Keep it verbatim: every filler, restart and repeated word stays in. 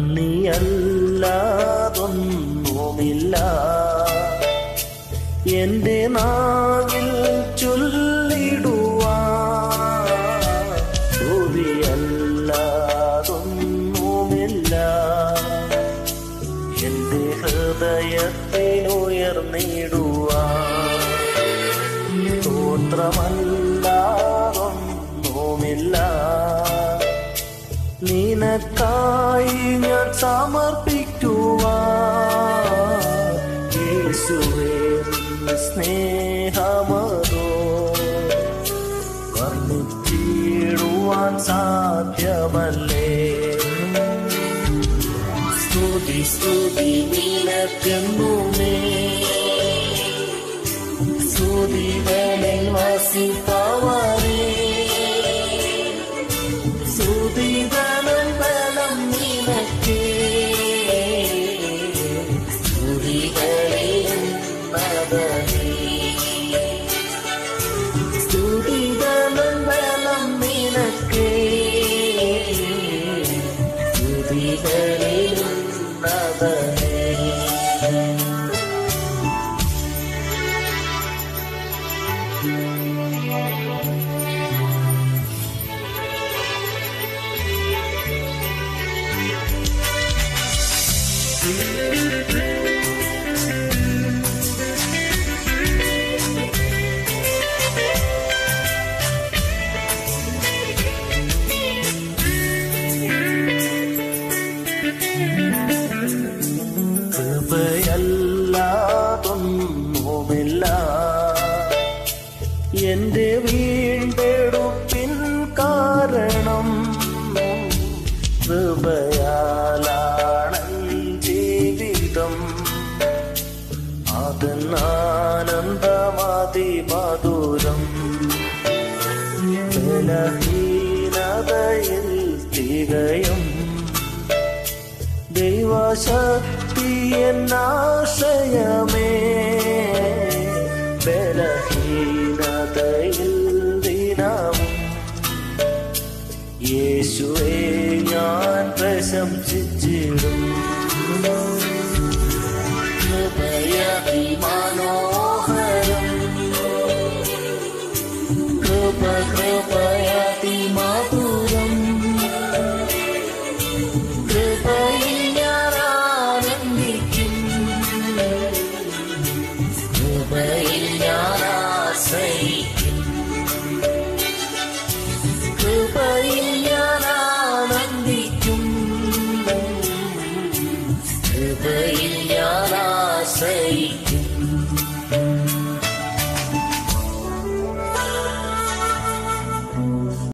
നന്ദിയല്ലാതൊന്നുമില്ല എന്റെ നാവിൽ ചൊല്ലിടുവാൻ. സ്തുതിയല്ലാതൊന്നുമില്ല എന്റെ ഹൃദയത്തിനുയർന്നിടുവാൻ. സ്തോത്രമല്ലാതൊന്നുമില്ല നിനക്കായി ഞാൻ സമർപ്പിക്കുവാൻ. യേശുവേ സ്നേഹമതോ വർണ്ണിച്ചിടുവാൻ സാധ്യമല്ലേ. സ്തുതി സ്തുതി നിനക്കെന്നുമേ സ്തുതികളിൽ വസിപ്പവനേ. സ്തുതിഗണം ബലം നിനക്കേ സ്തുതികളിൽ ഉന്നതനേ. സ്തുതിഗണം ബലം നിനക്കേ സ്തുതികളിൽ ഉന്നതനേ. കൃപയല്ലാതൊന്നുമില്ല എന്റെ വീണ്ടെടുപ്പിൻ കാരണം. കൃപയാലാണ് ജീവിതം അതിനാനന്ദമതിമധുരം. ബലഹീനതയിൽ തികയും ദൈവശക്തി എന്നാശ്രയമേ. ബലഹീനതയിൽ ദിനവും യേശുവേ ഞാൻ പ്രശംസിച്ചിടും. കൃപയതിമനോഹരം കൃപ കൃപയതിമധുരം. കൃപയിൽ ഞാൻ ആനന്ദിക്കും കൃപയിൽ ഞാൻ ആശ്രയിക്കും. കൃപയിൽ ഞാൻ ആനന്ദിക്കും കൃപയിൽ ഞാൻ ആശ്രയിക്കും.